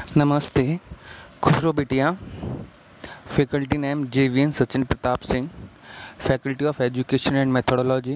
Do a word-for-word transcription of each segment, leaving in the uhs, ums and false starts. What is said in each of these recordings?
नमस्ते। खुसरो बिटिया। Faculty name J V N Sachin Pratap Singh. Faculty of education and methodology.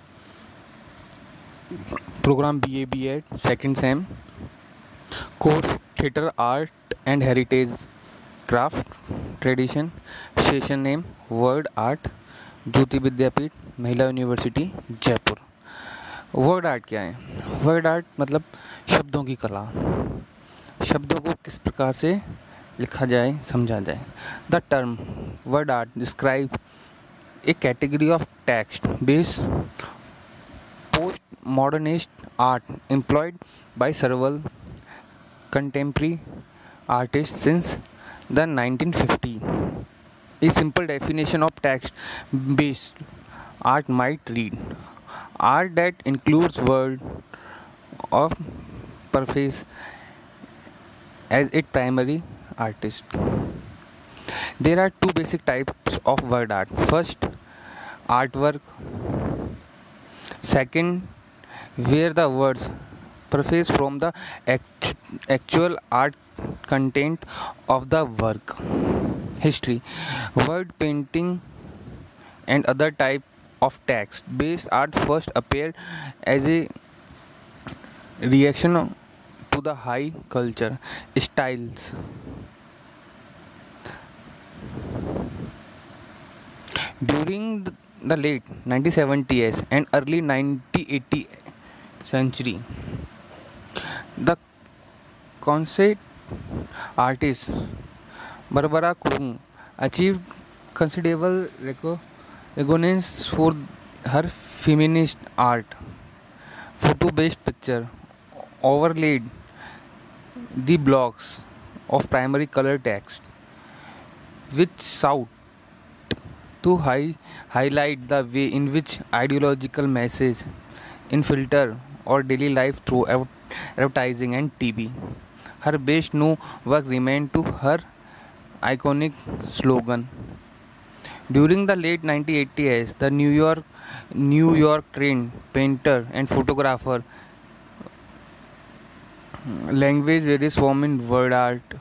Program B A B Ed second sem. Course theatre art and heritage craft tradition. Session name word art. Jyoti Vidyapeeth Mahila university Jaipur. Word art क्या है? Word art मतलब शब्दों की कला। शब्दों को किस प्रकार से लिखा जाए, समझा जाए। The term word art describe a category of text based post modernist art employed by several contemporary artists since the nineteen fifties. A simple definition of text-based art might read: art that includes word of purpose as its primary artist. There are two basic types of word art. First, artwork. Second, where the words preface from the act- actual art content of the work. History, word painting and other type of text based art first appeared as a reaction to the high culture styles during the, the late nineteen seventies and early nineteen eighties century. The concept artist Barbara Kung achieved considerable recognition for her feminist art. Photo-based picture overlaid the blocks of primary color text, which sought to high, highlight the way in which ideological message infiltrate or daily life through advertising and T V. Her best known work remained to her iconic slogan. During the late nineteen eighties, the New York New York trained painter and photographer language various form in word art.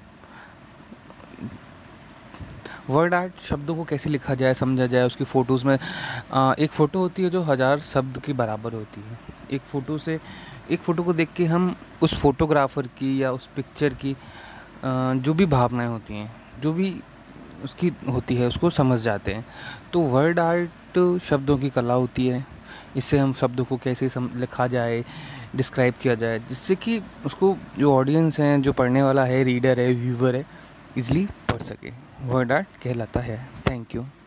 Word art शब्दों को कैसे लिखा जाए, समझा जाए। उसकी photos में आ, एक फ़ोटो होती है जो हज़ार शब्द के बराबर होती है। एक फ़ोटो से एक फ़ोटो को देख के हम उस फोटोग्राफ़र की या उस पिक्चर की आ, जो भी भावनाएं होती हैं, जो भी उसकी होती है, उसको समझ जाते हैं। तो वर्ड आर्ट शब्दों की कला होती है। इससे हम शब्दों को कैसे सम, लिखा जाए, डिस्क्राइब किया जाए, जिससे कि उसको जो ऑडियंस हैं, जो पढ़ने वाला है, रीडर है, व्यूवर है, ईज़िली पढ़ सके। वर्ड आर्ट कहलाता है। Thank you.